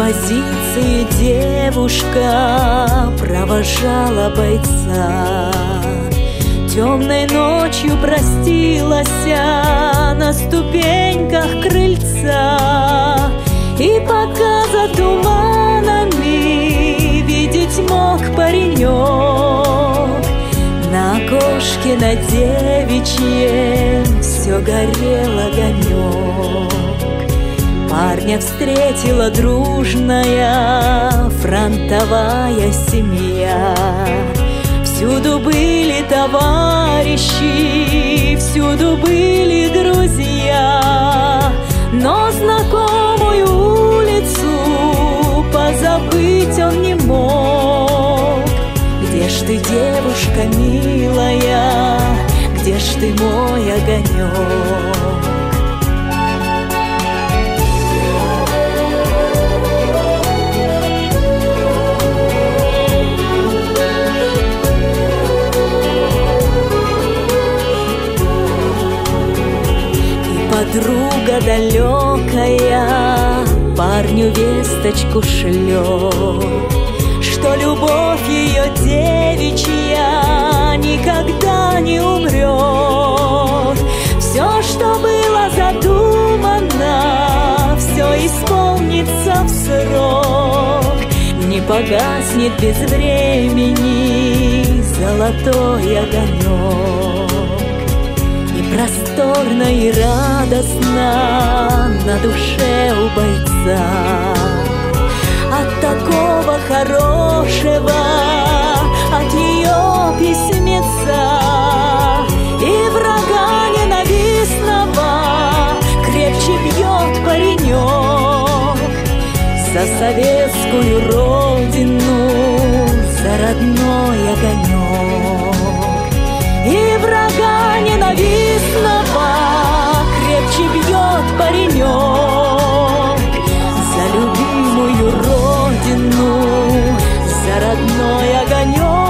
позиции девушка провожала бойца. Темной ночью простилась на ступеньках крыльца. И пока за туманами видеть мог паренек, на окошке на девичьем все горел огонек. Парня встретила дружная фронтовая семья. Всюду были товарищи, всюду были друзья, но знакомую улицу позабыть он не мог. Где ж ты, девушка милая, где ж ты, мой огонек? Подруга далекая парню весточку шлет, что любовь ее девичья никогда не умрет. Все, что было задумано, все исполнится в срок. Не погаснет без времени золотой огонек. Просторно и радостно на душе у бойца от такого хорошего, от ее письмеца. И врага ненавистного крепче бьет паренек за советскую родину, за родной огонек. И врага ненавистного крепче бьет паренек за любимую родину, за родной огонек.